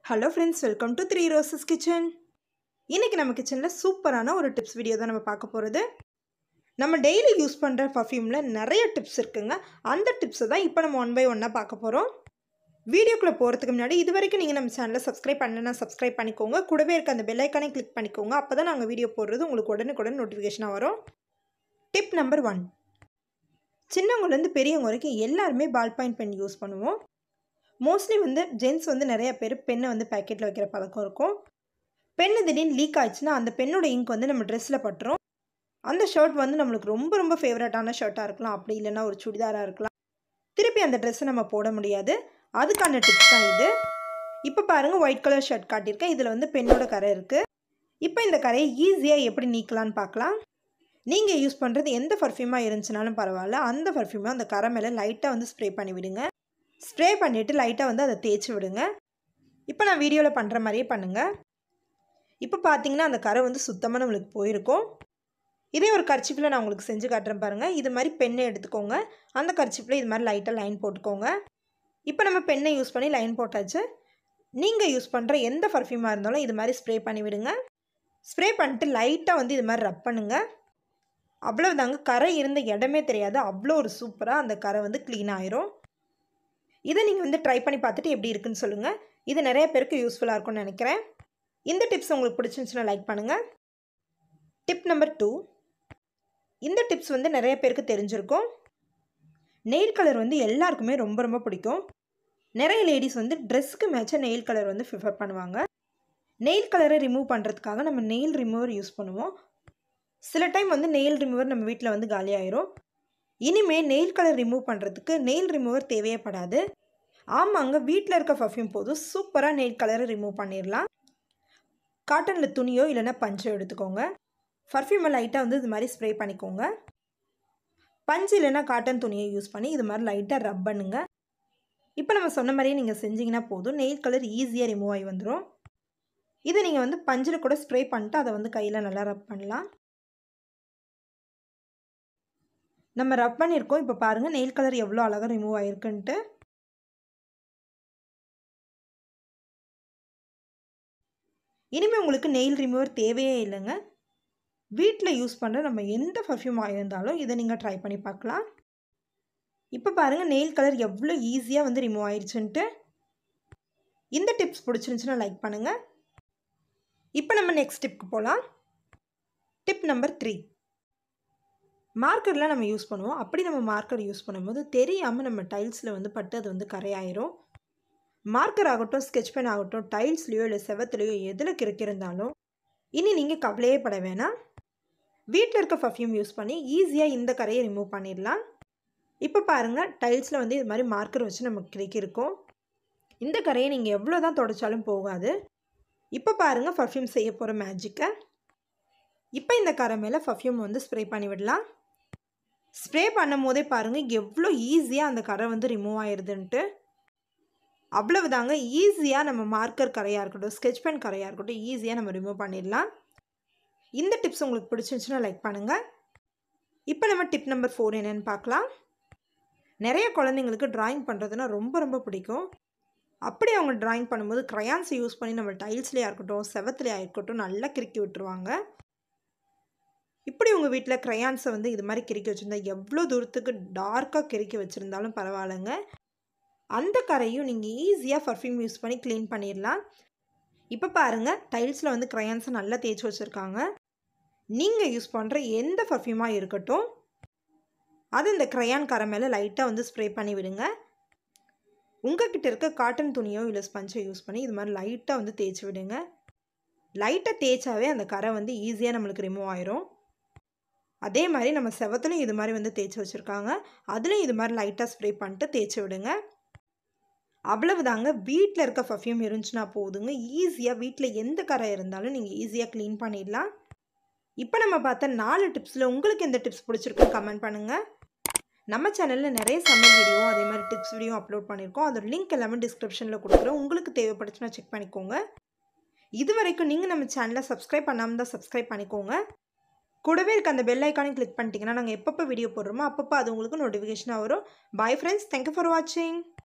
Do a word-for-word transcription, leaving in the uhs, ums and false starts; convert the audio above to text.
Hello friends, welcome to three roses kitchen. இன்னைக்கு நம்ம கிச்சன்ல சூப்பரான ஒரு டிப்ஸ் வீடியோ தான் நம்ம பார்க்க போறது. நம்ம டெய்லி யூஸ் பண்ற பர்ஃப்யூம்ல நிறைய டிப்ஸ் இருக்குங்க. அந்த டிப்ஸ் தான் இப்போ நம்ம one by one பார்க்க போறோம். வீடியோக்குள்ள போறதுக்கு முன்னாடி இதுவரைக்கும் நீங்க நம்ம சேனலை சப்ஸ்கிரைப் பண்ணலனா சப்ஸ்கிரைப் பண்ணிக்கோங்க. கூடவே இருக்க அந்த பெல் ஐகானை கிளிக் பண்ணிக்கோங்க. அப்பதான் நாங்க வீடியோ போடுறது உங்களுக்கு உடனுக்குடன் நோட்டிஃபிகேஷனா வரும். Tip number one. சின்னவங்கல இருந்து பெரியவங்க வரைக்கும் எல்லாரும் பால் பாயிண்ட் பென் யூஸ் பண்ணுவோம். மோஸ்ட்லி வந்து ஜென்ஸ் வந்து நிறைய பேர் பென்னை வந்து பாக்கெட்டில் வைக்கிற பழக்கம் இருக்கும். பென்னு திடீர்னு லீக் ஆயிடுச்சுன்னா அந்த பென்னோட இங்க் வந்து நம்ம ட்ரெஸ்ஸில் பட்டுரும். அந்த ஷர்ட் வந்து நம்மளுக்கு ரொம்ப ரொம்ப ஃபேவரட்டான ஷர்ட்டாக இருக்கலாம், அப்படி இல்லைன்னா ஒரு சுடிதாராக இருக்கலாம். திருப்பி அந்த ட்ரெஸ்ஸை நம்ம போட முடியாது. அதுக்கான டிப்ஸ் தான் இது. இப்போ பாருங்கள், ஒயிட் கலர் ஷர்ட் காட்டியிருக்கேன். இதில் வந்து பென்னோட கரை இருக்குது. இப்போ இந்த கரையை ஈஸியாக எப்படி நீக்கலான்னு பார்க்கலாம். நீங்கள் யூஸ் பண்ணுறது எந்த பர்ஃப்யூமாக இருந்துச்சுனாலும் பரவாயில்ல, அந்த பர்ஃப்யூமை அந்த கரை மேலே லைட்டாக வந்து ஸ்ப்ரே பண்ணி விடுங்க. ஸ்ப்ரே பண்ணிவிட்டு லைட்டாக வந்து அதை தேய்ச்சி விடுங்க. இப்போ நான் வீடியோவில் பண்ணுற மாதிரியே பண்ணுங்கள். இப்போ பார்த்தீங்கன்னா அந்த கரை வந்து சுத்தமாக நம்மளுக்கு போயிருக்கும். இதே ஒரு கர்ச்சிப்பில் நான் உங்களுக்கு செஞ்சு காட்டுறேன் பாருங்கள். இது மாதிரி பெண்ணை எடுத்துக்கோங்க. அந்த கர்ச்சிப்பில் இது மாதிரி லைட்டாக லைன் போட்டுக்கோங்க. இப்போ நம்ம பெண்ணை யூஸ் பண்ணி லைன் போட்டாச்சு. நீங்கள் யூஸ் பண்ணுற எந்த பர்ஃப்யூமாக இருந்தாலும் இது மாதிரி ஸ்ப்ரே பண்ணி விடுங்க. ஸ்ப்ரே பண்ணிட்டு லைட்டாக வந்து இது மாதிரி ரப் பண்ணுங்கள். அவ்வளோதாங்க, கரை இருந்த இடமே தெரியாது. அவ்வளோ ஒரு சூப்பராக அந்த கரை வந்து க்ளீன் ஆயிரும். இதை நீங்கள் வந்து ட்ரை பண்ணி பார்த்துட்டு எப்படி இருக்குன்னு சொல்லுங்கள். இது நிறைய பேருக்கு யூஸ்ஃபுல்லாக இருக்கும்னு நினைக்கிறேன். இந்த டிப்ஸ் உங்களுக்கு பிடிச்சிருந்துச்சுன்னா லைக் பண்ணுங்கள். Tip number two. இந்த டிப்ஸ் வந்து நிறைய பேருக்கு தெரிஞ்சிருக்கும். நெயில் கலர் வந்து எல்லாருக்குமே ரொம்ப ரொம்ப பிடிக்கும். நிறைய லேடிஸ் வந்து ட்ரெஸ்க்கு மேட்சாக நெயில் கலர் வந்து ப்ரிஃபர் பண்ணுவாங்க. நெயில் கலரை ரிமூவ் பண்ணுறதுக்காக நம்ம நெயில் ரிமூவர் யூஸ் பண்ணுவோம். சில டைம் வந்து நெயில் ரிமூவர் நம்ம வீட்டில் வந்து காலியாயிரும். இனிமேல் நெயில் கலர் ரிமூவ் பண்ணுறதுக்கு நெயில் ரிமூவர் தேவையப்படாது. ஆமாங்க, வீட்டில் இருக்க பர்ஃப்யூம் போதும் சூப்பராக நெயில் கலரை ரிமூவ் பண்ணிடலாம். காட்டனில் துணியோ இல்லைன்னா பஞ்சோ எடுத்துக்கோங்க. பர்ஃப்யூமை லைட்டாக வந்து இது மாதிரி ஸ்ப்ரே பண்ணிக்கோங்க. பஞ்சு இல்லைன்னா காட்டன் துணியை யூஸ் பண்ணி இது மாதிரி லைட்டாக ரப் பண்ணுங்க. இப்போ நம்ம சொன்ன மாதிரியே நீங்கள் செஞ்சிங்கன்னா போதும், நெயில் கலர் ஈஸியாக ரிமூவ் ஆகி வந்துடும். இதை நீங்கள் வந்து பஞ்சில் கூட ஸ்ப்ரே பண்ணிட்டு அதை வந்து கையில் நல்லா ரப் பண்ணலாம். நம்ம ரப் பண்ணியிருக்கோம். இப்போ பாருங்கள் நெயில் கலர் எவ்வளோ அழகாக ரிமூவ் ஆகிருக்குன்ட்டு. இனிமேல் உங்களுக்கு நெயில் ரிமூவர் தேவையே இல்லைங்க. வீட்டில் யூஸ் பண்ணுற நம்ம எந்த பர்ஃப்யூம் ஆகியிருந்தாலும் இதை நீங்கள் ட்ரை பண்ணி பார்க்கலாம். இப்போ பாருங்கள் நெயில் கலர் எவ்வளோ ஈஸியாக வந்து ரிமூவ் ஆயிடுச்சுன்ட்டு. இந்த டிப்ஸ் பிடிச்சிருந்துச்சுன்னா லைக் பண்ணுங்கள். இப்போ நம்ம நெக்ஸ்ட் டிப்க்கு போகலாம். Tip number three. மார்க்கர்லாம் நம்ம யூஸ் பண்ணுவோம். அப்படி நம்ம மார்க்கர் யூஸ் பண்ணும்போது தெரியாமல் நம்ம டைல்ஸில் வந்து பட்டு அது வந்து கரையாயிரும். மார்க்கர் ஆகட்டும், ஸ்கெட்ச் பென் ஆகட்டும், டைல்ஸ்லையோ இல்லை செவத்துலையோ எதில் கிறுக்கிருந்தாலும் இனி நீங்கள் கவலையே பட வேணாம். வீட்டில் இருக்க பர்ஃப்யூம் யூஸ் பண்ணி ஈஸியாக இந்த கரையை ரிமூவ் பண்ணிடலாம். இப்போ பாருங்கள், டைல்ஸில் வந்து இது மாதிரி மார்க்கர் வச்சு நம்ம கிறுக்கிருக்கோம். இந்த கரையை நீங்கள் எவ்வளோ தான் தொடச்சாலும் போகாது. இப்போ பாருங்கள் பர்ஃப்யூம் செய்ய போகிற மேஜிக்கை. இப்போ இந்த கரை மேலே பர்ஃப்யூம் வந்து ஸ்ப்ரே பண்ணி விடலாம். ஸ்ப்ரே பண்ணும் போதே பாருங்கள் எவ்வளோ ஈஸியாக அந்த கரை வந்து ரிமூவ் ஆயிடுதுன்ட்டு. அவ்வளவுதாங்க, ஈஸியாக நம்ம மார்க்கர் கரையாக இருக்கட்டும், ஸ்கெட்ச் பென் கரையாக இருக்கட்டும், ஈஸியாக நம்ம ரிமூவ் பண்ணிடலாம். இந்த டிப்ஸ் உங்களுக்கு பிடிச்சிருந்துச்சுன்னா லைக் பண்ணுங்கள். இப்போ நம்ம டிப் நம்பர் ஃபோர் என்னென்னு பார்க்கலாம். நிறைய குழந்தைங்களுக்கு ட்ராயிங் பண்ணுறதுனா ரொம்ப ரொம்ப பிடிக்கும். அப்படி அவங்க ட்ராயிங் பண்ணும்போது க்ரையான்ஸை யூஸ் பண்ணி நம்ம டைல்ஸ்லேயே இருக்கட்டும், செவத்துலேயே இருக்கட்டும் நல்லா கிறுக்கி விட்டுருவாங்க. இப்படி உங்கள் வீட்டில் க்ரையான்ஸை வந்து இது மாதிரி கிறுக்கி வச்சுருந்தா எவ்வளோ தூரத்துக்கு டார்க்காக கிறுக்கி வச்சுருந்தாலும் பரவாயில்லைங்க, அந்த கரையும் நீங்கள் ஈஸியாக பர்ஃப்யூம் யூஸ் பண்ணி க்ளீன் பண்ணிடலாம். இப்போ பாருங்கள் டைல்ஸில் வந்து க்ரையான்ஸை நல்லா தேய்ச்சி வச்சுருக்காங்க. நீங்கள் யூஸ் பண்ணுற எந்த பர்ஃப்யூமாக இருக்கட்டும் அது இந்த க்ரையான் கரை மேலே லைட்டாக வந்து ஸ்ப்ரே பண்ணி விடுங்க. உங்கள்கிட்ட இருக்க காட்டன் துணியோ இல்லை ஸ்பஞ்சோ யூஸ் பண்ணி இது மாதிரி லைட்டாக வந்து தேய்ச்சி விடுங்க. லைட்டாக தேய்ச்சாவே அந்த கரை வந்து ஈஸியாக நம்மளுக்கு ரிமூவ் ஆயிரும். அதே மாதிரி நம்ம செவத்துலையும் இது மாதிரி வந்து தேய்ச்சி வச்சுருக்காங்க. அதுலேயும் இது மாதிரி லைட்டாக ஸ்ப்ரே பண்ணிட்டு தேய்ச்சி விடுங்க. அவ்வளவுதாங்க, வீட்டில் இருக்க பர்ஃப்யூம் இருந்துச்சுன்னா போதுங்க, ஈஸியாக வீட்டில் எந்த கரை இருந்தாலும் நீங்கள் ஈஸியாக க்ளீன் பண்ணிடலாம். இப்போ நம்ம பார்த்த நாலு டிப்ஸில் உங்களுக்கு எந்த டிப்ஸ் பிடிச்சிருக்குன்னு கமெண்ட் பண்ணுங்கள். நம்ம சேனலில் நிறைய சமையல் வீடியோ அதே மாதிரி டிப்ஸ் வீடியோ அப்லோட் பண்ணியிருக்கோம். அதோட லிங்க் எல்லாமே டிஸ்கிரிப்ஷனில் கொடுக்குறோம். உங்களுக்கு தேவைப்படுச்சுன்னா செக் பண்ணிக்கோங்க. இது வரைக்கும் நீங்கள் நம்ம சேனலை சப்ஸ்கிரைப் பண்ணாமல் தான் சப்ஸ்கிரைப் பண்ணிக்கோங்க. கூடவே இருக்க அந்த பெல் ஐக்கானை கிளிக் பண்ணிட்டீங்கன்னா நாங்கள் எப்பப்போ வீடியோ போடுறோமோ அப்பப்போ அது உங்களுக்கு நோட்டிஃபிகேஷனாக வரும். பாய் ஃப்ரெண்ட்ஸ், தேங்க்யூ ஃபார் வாட்சிங்.